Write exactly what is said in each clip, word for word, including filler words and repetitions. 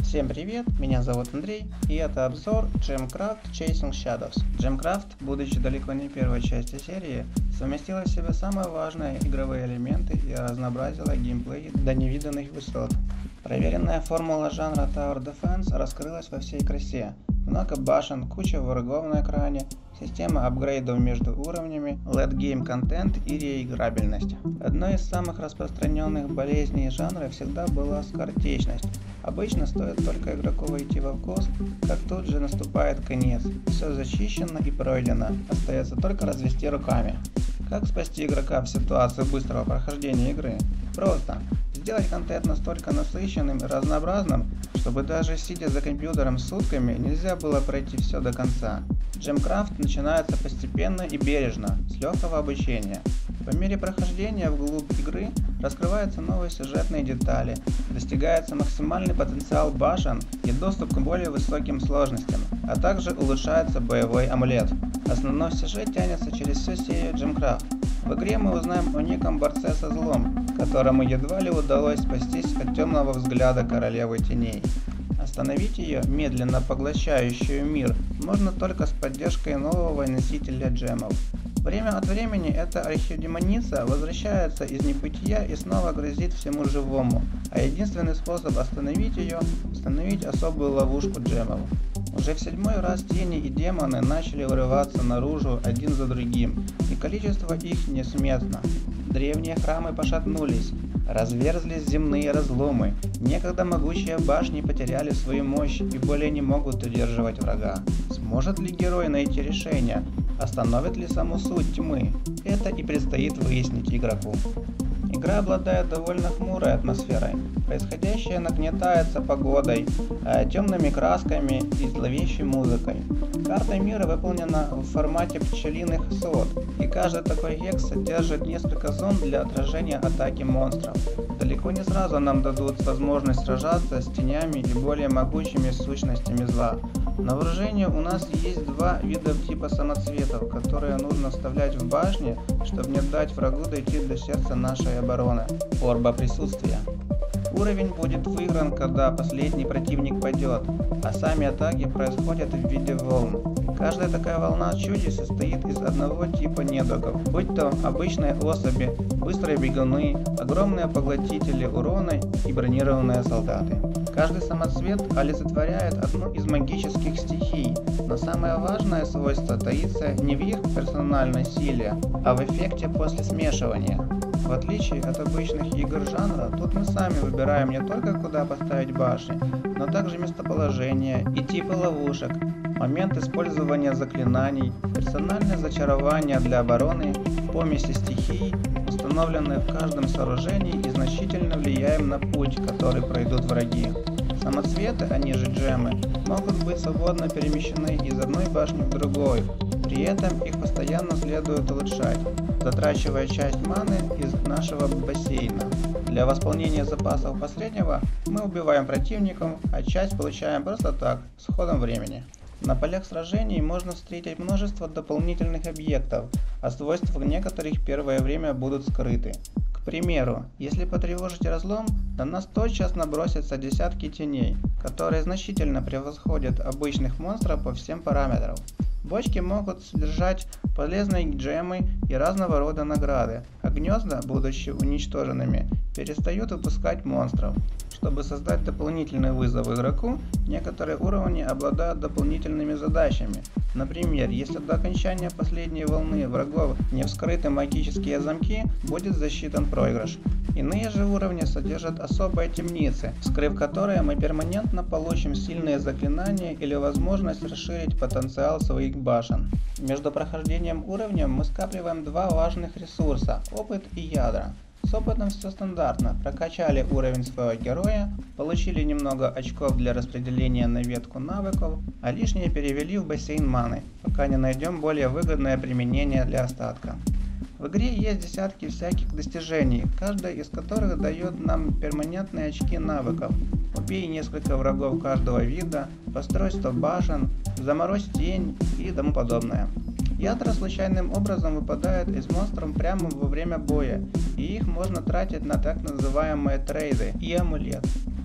Всем привет, меня зовут Андрей, и это обзор Gemcraft Chasing Shadows. Gemcraft, будучи далеко не первой частью серии, совместила в себе самые важные игровые элементы и разнообразила геймплей до невиданных высот. Проверенная формула жанра Tower Defense раскрылась во всей красе. Много башен, куча врагов на экране, система апгрейдов между уровнями, лэт гейм контент и реиграбельность. Одной из самых распространенных болезней жанра всегда была скоротечность. Обычно стоит только игроку войти во вкус, как тут же наступает конец. Все зачищено и пройдено, остается только развести руками. Как спасти игрока в ситуации быстрого прохождения игры? Просто. Сделать контент настолько насыщенным и разнообразным, чтобы даже сидя за компьютером сутками нельзя было пройти все до конца. Gemcraft начинается постепенно и бережно, с легкого обучения. По мере прохождения вглубь игры раскрываются новые сюжетные детали, достигается максимальный потенциал башен и доступ к более высоким сложностям, а также улучшается боевой амулет. Основной сюжет тянется через всю серию Gemcraft. В игре мы узнаем о неком борце со злом, которому едва ли удалось спастись от темного взгляда королевы теней. Остановить ее, медленно поглощающую мир, можно только с поддержкой нового носителя джемов. Время от времени эта архидемоница возвращается из небытия и снова грозит всему живому, а единственный способ остановить ее – установить особую ловушку джемов. Уже в седьмой раз тени и демоны начали вырываться наружу один за другим, и количество их несметно. Древние храмы пошатнулись, разверзлись земные разломы, некогда могучие башни потеряли свою мощь и более не могут удерживать врага. Сможет ли герой найти решение? Остановит ли саму суть тьмы? Это и предстоит выяснить игроку. Игра обладает довольно хмурой атмосферой. Происходящее нагнетается погодой, темными красками и зловещей музыкой. Карта мира выполнена в формате пчелиных сот, и каждый такой гекс содержит несколько зон для отражения атаки монстров. Далеко не сразу нам дадут возможность сражаться с тенями и более могучими сущностями зла. На вооружении у нас есть два вида типа самоцветов, которые нужно вставлять в башни, чтобы не дать врагу дойти до сердца нашей обороны. Орба присутствия. Уровень будет выигран, когда последний противник падет, а сами атаки происходят в виде волн. Каждая такая волна чудищ состоит из одного типа недругов, будь то обычные особи, быстрые бегуны, огромные поглотители урона и бронированные солдаты. Каждый самоцвет олицетворяет одну из магических стихий, но самое важное свойство таится не в их персональной силе, а в эффекте после смешивания. В отличие от обычных игр жанра, тут мы сами выбираем не только куда поставить башни, но также местоположение и типы ловушек, момент использования заклинаний, персональное зачарование для обороны, помеси стихий, установленные в каждом сооружении, и значительно влияем на путь, который пройдут враги. Самоцветы, они же джемы, могут быть свободно перемещены из одной башни в другую, при этом их постоянно следует улучшать, затрачивая часть маны из нашего бассейна. Для восполнения запасов последнего мы убиваем противников, а часть получаем просто так, с ходом времени. На полях сражений можно встретить множество дополнительных объектов, а свойства некоторых первое время будут скрыты. К примеру, если потревожить разлом, на нас тотчас набросятся десятки теней, которые значительно превосходят обычных монстров по всем параметрам. Бочки могут содержать полезные джемы и разного рода награды, а гнезда, будучи уничтоженными, перестают выпускать монстров. Чтобы создать дополнительный вызов игроку, некоторые уровни обладают дополнительными задачами. Например, если до окончания последней волны врагов не вскрыты магические замки, будет засчитан проигрыш. Иные же уровни содержат особые темницы, вскрыв которые мы перманентно получим сильные заклинания или возможность расширить потенциал своих башен. Между прохождением уровнем мы скапливаем два важных ресурса – опыт и ядра. С опытом все стандартно, прокачали уровень своего героя, получили немного очков для распределения на ветку навыков, а лишнее перевели в бассейн маны, пока не найдем более выгодное применение для остатка. В игре есть десятки всяких достижений, каждая из которых дает нам перманентные очки навыков. Убей несколько врагов каждого вида, построй сто башен, заморозь тень и тому подобное. Ядра случайным образом выпадают из монстров прямо во время боя, и их можно тратить на так называемые трейды и амулет.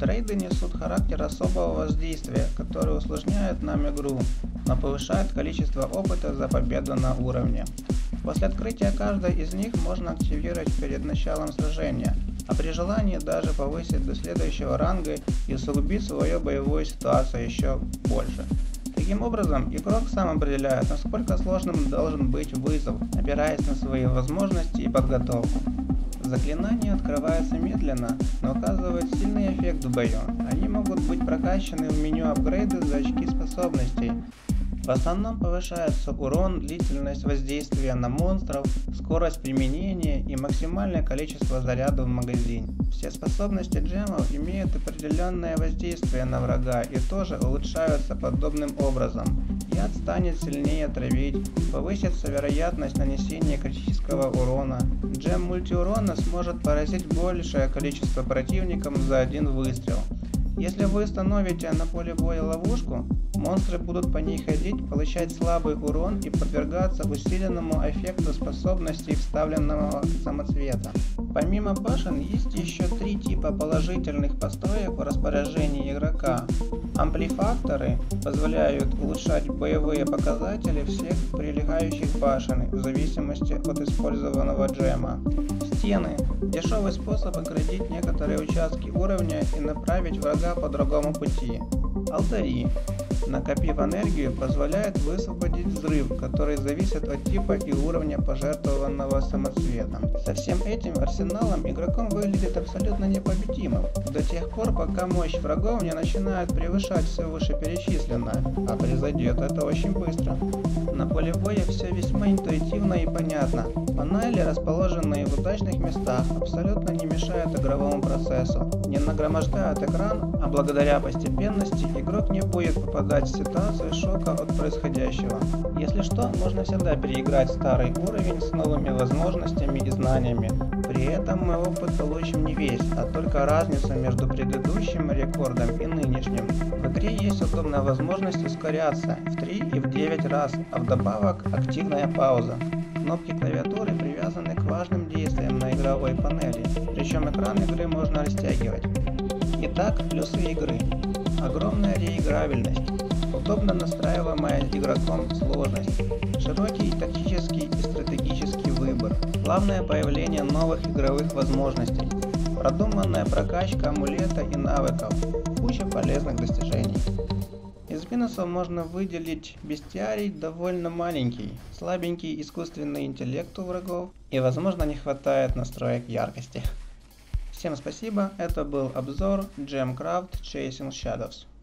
Трейды несут характер особого воздействия, который усложняет нам игру, но повышает количество опыта за победу на уровне. После открытия каждой из них можно активировать перед началом сражения, а при желании даже повысить до следующего ранга и усугубить свою боевую ситуацию еще больше. Таким образом, игрок сам определяет, насколько сложным должен быть вызов, опираясь на свои возможности и подготовку. Заклинания открываются медленно, но оказывают сильный эффект в бою. Они могут быть прокачаны в меню апгрейды за очки способностей. В основном повышается урон, длительность воздействия на монстров, скорость применения и максимальное количество зарядов в магазине. Все способности джемов имеют определенное воздействие на врага и тоже улучшаются подобным образом. Яд станет сильнее травить, повысится вероятность нанесения критического урона. Джем мультиурона сможет поразить большее количество противников за один выстрел. Если вы установите на поле боя ловушку, монстры будут по ней ходить, получать слабый урон и подвергаться усиленному эффекту способностей вставленного самоцвета. Помимо башен есть еще три типа положительных построек в распоряжении игрока. Амплифакторы позволяют улучшать боевые показатели всех прилегающих башен в зависимости от использованного джема. Стены – дешевый способ оградить некоторые участки уровня и направить врага по другому пути. Алтари, накопив энергию, позволяет высвободить взрыв, который зависит от типа и уровня пожертвованного самоцветом. Со всем этим арсеналом игроком выглядит абсолютно непобедимым, до тех пор, пока мощь врагов не начинает превышать все вышеперечисленное, а произойдет это очень быстро. На поле боя все весьма интуитивно и понятно. Панели, расположенные в удачных местах, абсолютно не мешают игровому процессу, не нагромождают экран, а благодаря постепенности игрок не будет попадать в ситуацию шока от происходящего. Если что, можно всегда переиграть старый уровень с новыми возможностями и знаниями. При этом мы опыт получим не весь, а только разницу между предыдущим рекордом и нынешним. В игре есть удобная возможность ускоряться в три и в девять раз, а вдобавок активная пауза. Кнопки клавиатуры привязаны к важным действиям на игровой панели, причем экран игры можно растягивать. Итак, плюсы игры. Огромная реиграбельность, удобно настраиваемая игроком сложность, широкий тактический и стратегический выбор, плавное появление новых игровых возможностей, продуманная прокачка амулета и навыков, куча полезных достижений. Из минусов можно выделить бестиарий довольно маленький, слабенький искусственный интеллект у врагов и, возможно, не хватает настроек яркости. Всем спасибо, это был обзор Gemcraft Chasing Shadows.